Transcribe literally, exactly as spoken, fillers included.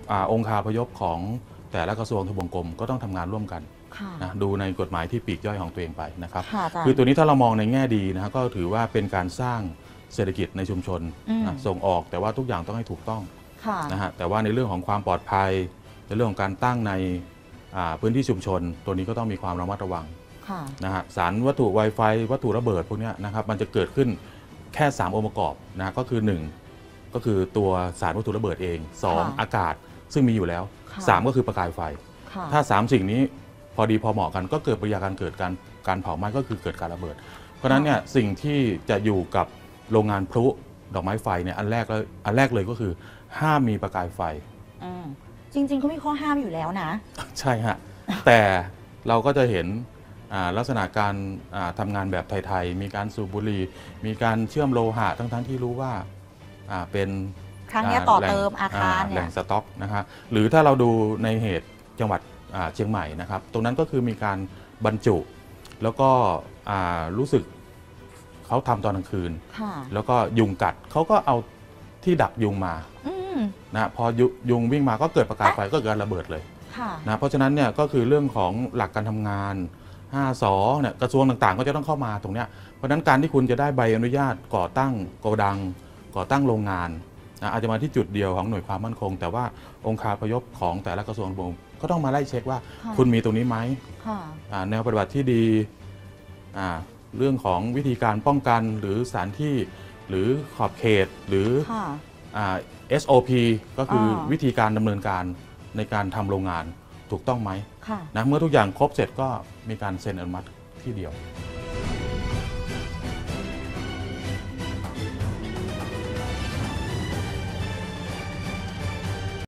อาองค์คาพยพของแต่ละกระทรวงทบวงกรมก็ต้องทำงานร่วมกันนะดูในกฎหมายที่ปลีกย่อยของตัวเองไปนะครับคือตัวนี้ถ้าเรามองในแง่ดีนะก็ถือว่าเป็นการสร้างเศรษฐกิจในชุมชนนะส่งออกแต่ว่าทุกอย่างต้องให้ถูกต้องนะฮะแต่ว่าในเรื่องของความปลอดภัยในเรื่องของการตั้งในพื้นที่ชุมชนตัวนี้ก็ต้องมีความระมัดระวังนะฮะสารวัตถุ Wi-Fi วัตถุระเบิดพวกนี้นะครับมันจะเกิดขึ้นแค่สามองค์ประกอบนะก็คือหนึ่งก็คือตัวสารวัตถุระเบิดเองสองอากาศซึ่งมีอยู่แล้วสามก็คือประกายไฟถ้าสามสิ่งนี้พอดีพอเหมาะกันก็เกิดปฏิกิริยาการเกิดการการเผาไหม้ก็คือเกิดการระเบิดเพราะฉะนั้นเนี่ยสิ่งที่จะอยู่กับโรงงานพลุดอกไม้ไฟเนี่ยอันแรกเลยอันแรกเลยก็คือห้ามมีประกายไฟจริงๆเขามีข้อห้ามอยู่แล้วนะใช่ฮะแต่เราก็จะเห็นลักษณะการทำงานแบบไทยๆมีการสูบบุหรี่มีการเชื่อมโลหะทั้งๆที่รู้ว่าเป็นครั้งนี้ต่อเติมอาคารแหล่งสต็อกนะฮะหรือถ้าเราดูในเหตุจังหวัดเชียงใหม่นะครับตรงนั้นก็คือมีการบรรจุแล้วก็รู้สึกเขาทำตอนกลางคืนแล้วก็ยุงกัดเขาก็เอาที่ดักยุงมานะพอยุงวิ่งมาก็เกิดประกายไฟก็เกิดระเบิดเลยนะเพราะฉะนั้นเนี่ยก็คือเรื่องของหลักการทำงานห้าสอเนี่ยกระทรวงต่างๆก็จะต้องเข้ามาตรงเนี้ยเพราะฉะนั้นการที่คุณจะได้ใบอนุญาตก่อตั้งโกดังก่อตั้งโรงงานนะอาจจะมาที่จุดเดียวของหน่วยความมั่นคงแต่ว่าองค์คาพยพของแต่ละกระทรวงก็ต้องมาไล่เช็คว่าคุณมีตรงนี้ไหมแนวปฏิบัติที่ดีเรื่องของวิธีการป้องกันหรือสถานที่หรือขอบเขตหรือ เอส โอ พี ก็คือวิธีการดำเนินการในการทำโรงงานถูกต้องไหมนะเมื่อทุกอย่างครบเสร็จก็มีการเซ็นอนุมัติที่เดียว